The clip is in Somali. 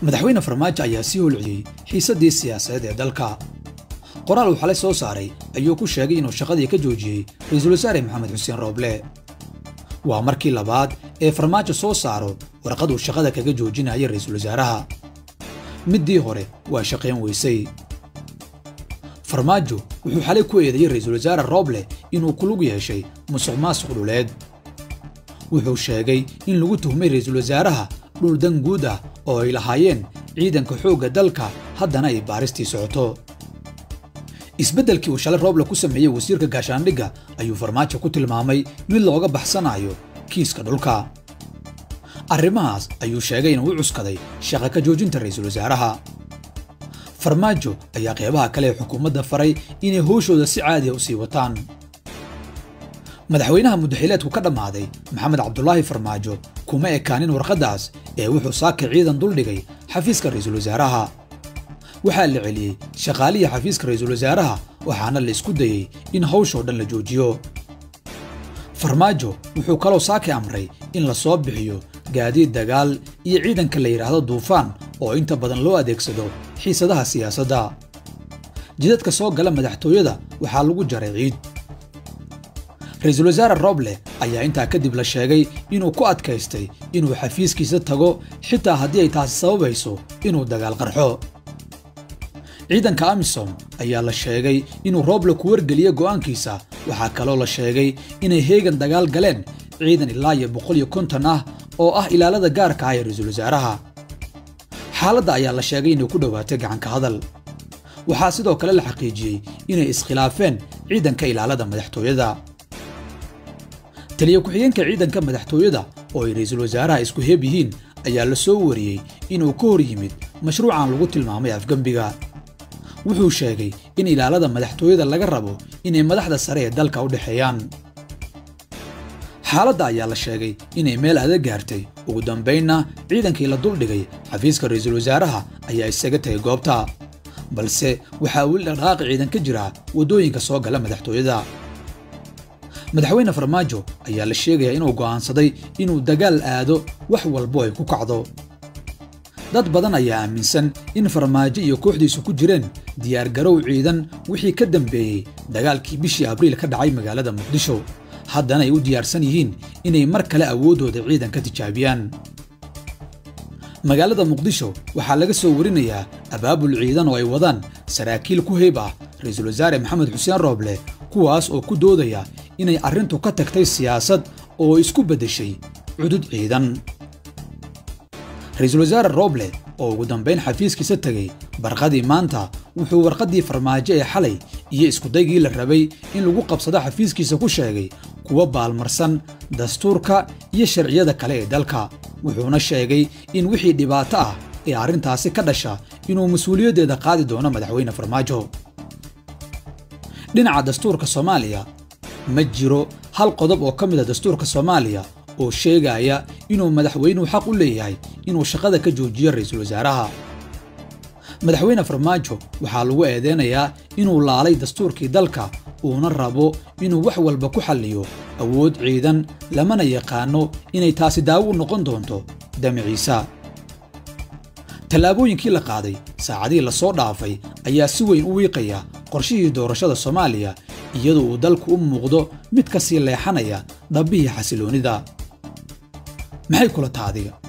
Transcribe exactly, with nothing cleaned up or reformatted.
madaxweyne farmaajo ayaa sii holciyey xiisadii siyaasadeed ee dalka. qoraal uu xalay soo saaray ayuu ku sheegay inuu shaqadii ka joojiyey ra'iisul wasaare maxamed xuseen rooble. waa markii labaad ee farmaajo soo saaro warqad uu shaqada kaga joojinaya ra'iisul wasaaraha. midii hore waa shaqayn weysay. farmaajo wuxuu xalay ku eedeeyay ra'iisul wasaare rooble inuu ku lug yeeshay musuqmaasuq dhuleed. wuxuu sheegay in lagu tuhmay ra'iisul wasaaraha dhul dan guud ah oo ay lahaayeen ciidanka xoogga dalka haddana ay baaristii socoto. isbeddelkii uu shalay rooble ku sameeyey wasiirka gaashaandhigga ayuu farmaajo ku tilmaamay mid looga baxsanayo kiiska dhulka. arrimahaas ayuu sheegay inuu u cuskaday shaqa ka joojinta ra'iisul wasaaraha. farmaajo ayaa qeybaha kale ee xukuumadda faray inay howshooda si caadi ah u sii wataan. madaxweynaha muddaxileedku ka dhammaaday maxamed cabdulaahi farmaajo kuma ekaanin warqaddaas ee wuxuu saaka ciidan duldhigay xafiiska ra'iisul wasaaraha. waxaa la celiyey shaqaalihii xafiiska ra'iisul wasaaraha waxaana la isku dayey in hawshoo dhan la joojiyo. farmaajo wuxuu kaloo saaki amray in la soo bixiyo gaadiid dagaal iyo ciidanka la yidhaahdo duufaan oo inta badan loo adeegsado xiisadaha siyaasadda. jidadka soo gala madaxtooyada waxaa lagu jaray ciid. ra'iisul wasaare rooble ayaa intaa kadib la sheegay inuu ku adkaystay inuu xafiiskiisa tago xitaa haddii ay taasi sababayso inuu dagaal qarxo. ciidanka amisom ayaa la sheegay inuu rooble ku wargeliyey go'aankiisa. waxaa kaloo la sheegay inay heegan dagaal galeen ciidan ilaa iyo boqol iyo konton ah oo ah ilaalada gaarka ah ee ra'iisul wasaaraha. xaaladda ayaa la sheegay inay ku dhowaatay gacanka hadal. waxaa sidoo kale la xaqiijiyey inay iskhilaafeen ciidanka ilaalada madaxtooyada. taliya ku-xigeenka ciidanka madaxtooyada oo ay ra'iisul wasaaraha isku heeb yihiin ayaa la soo wariyey inuu ka hor yimid mashruucan lagu tilmaamay afgembiga. wuxuu sheegay in ilaalada madaxtooyada laga rabo inay madaxda sare ee dalka u dhexeeyaan. xaaladda ayaa la sheegay inay meel adag gaartay. ugu dambaynna ciidankii la duldhigay xafiiska ra'iisul wasaaraha ayaa isaga tagay goobta, balse waxaa weli dhaqdhaqaaqi ciidan ka jira waddooyinka soo gala madaxtooyada. madaxweyne farmaajo ayaa la sheegayaa inuu go'aansaday inuu dagaal aado wax walbo ay ku kacdo. dad badan ayaa aaminsan in farmaajo iyo kooxdiisu ku jireen diyaargarow ciidan wixii ka dambeeyey dagaalkii bishii abriil ka dhacay magaalada muqdisho, haddana ay u diyaarsan yihiin inay mar kale awooddooda ciidan ka tijaabiyaan. magaalada muqdisho waxaa laga soo warinayaa abaabul ciidan oo ay wadaan saraakiil ku heeb ah ra'iisul wasaare maxamed xuseen rooble, kuwaas oo ku doodaya inay arrintu ka tagtay siyaasad oo isku beddeshay cudud ciidan. ra'iisul wasaare rooble oo ugu dambayn xafiiskiisa tegey barqadii maanta wuxuu warqaddii farmaajo ee xalay iyo iskudaygii la rabay in lagu qabsado xafiiskiisa ku sheegay kuwa baalmarsan dastuurka iyo sharciyada kale ee dalka. wuxuuna sheegay in wixii dhibaato ah ee arrintaasi ka dhasha inuu mas-uuliyaddeeda qaadi doono madaxweyne farmaajo. dhinaca dastuurka soomaaliya ma jiro hal qodob oo ka mid a dastuurka soomaaliya oo sheegaya inuu madaxweynuhu xaq u leeyahay inuu shaqada ka joojiyo ra'iisul wasaaraha. madaxweyne farmaajo waxaa lagu eedeynayaa inuu laalay dastuurkii dalka uuna rabo inuu wax walba ku xalliyo awood ciidan, lamana yaqaano inay taasi daawo u noqon doonto damaciisa. tallaabooyinkii la qaaday saacadihii la soo dhaafay ayaa si weyn u wiiqaya qorshihii doorashada soomaaliya, iyadoo uu dalku u muuqdo mid ka sii leexanaya dhabbihii xasiloonida. maxay kula taadiga?